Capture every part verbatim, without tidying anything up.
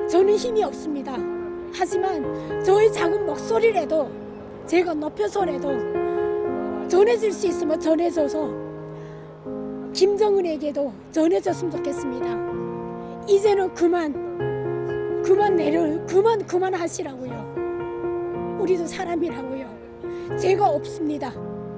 저는 힘이 없습니다. 하지만 저의 작은 목소리라도 제가 높여서라도 전해질 수 있으면 전해줘서 김정은에게도 전해줬으면 좋겠습니다. 이제는 그만 그만 내려 그만 그만 하시라고요. 우리도 사람이라고요. 죄가 없습니다.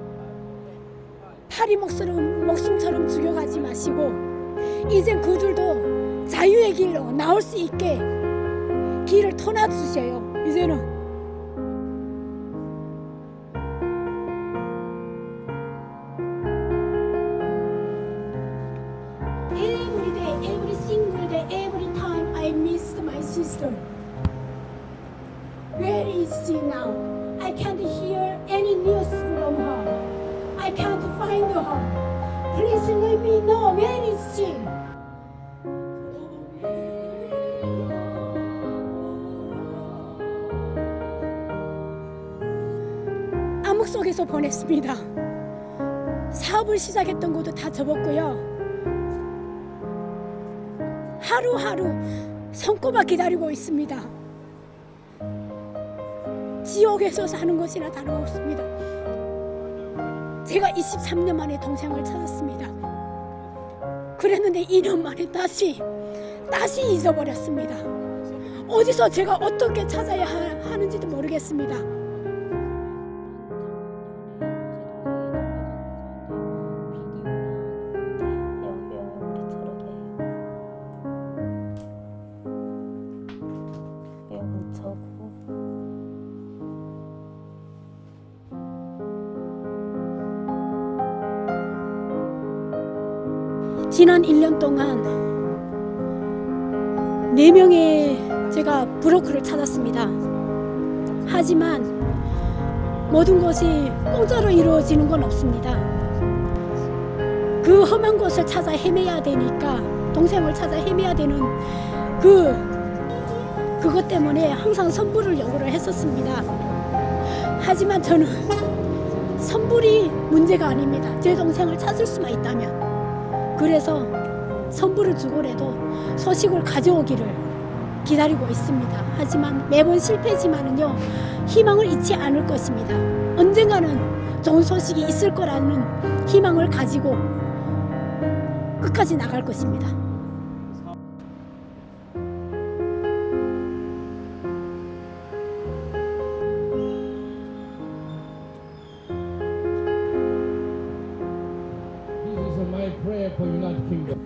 파리 목숨, 목숨처럼 죽여가지 마시고 이젠 그들도 자유의 길로 나올 수 있게 길을 터놔주셔요. 이제는 Every day, every single day, every time I miss my sister. Where is she now? I can't hear any news from her. I can't find her. Please let me know where is she? 암흑 속에서 보냈습니다. 사업을 시작했던 것도 다 접었고요. 하루하루 손꼽아 기다리고 있습니다. 지옥에서 사는 것이나 다름없습니다. 제가 이십삼 년 만에 동생을 찾았습니다. 그랬는데 이 년 만에 다시 다시 잊어버렸습니다. 어디서 제가 어떻게 찾아야 하는지도 모르겠습니다. 지난 일 년 동안 네 명의 제가 브로커를 찾았습니다. 하지만 모든 것이 공짜로 이루어지는 건 없습니다. 그 험한 곳을 찾아 헤매야 되니까 동생을 찾아 헤매야 되는 그 그것 때문에 항상 선불을 요구를 했었습니다. 하지만 저는 선불이 문제가 아닙니다. 제 동생을 찾을 수만 있다면. 그래서 선불을 주고라도 소식을 가져오기를 기다리고 있습니다. 하지만 매번 실패지만은요, 희망을 잃지 않을 것입니다. 언젠가는 좋은 소식이 있을 거라는 희망을 가지고 끝까지 나갈 것입니다. My prayer for United Kingdom.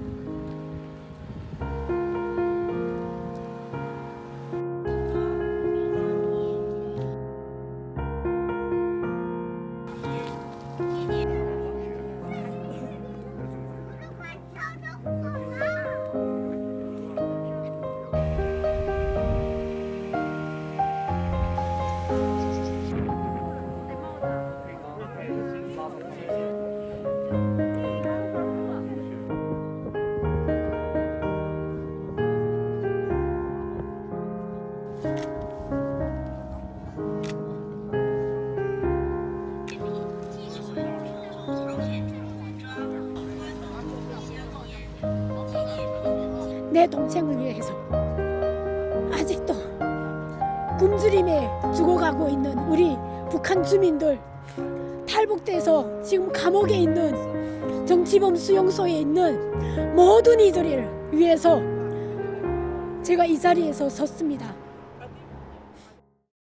내 동생을 위해서 아직도 굶주림에 죽어가고 있는 우리 북한 주민들, 탈북돼서 지금 감옥에 있는 정치범 수용소에 있는 모든 이들을 위해서 제가 이 자리에서 섰습니다.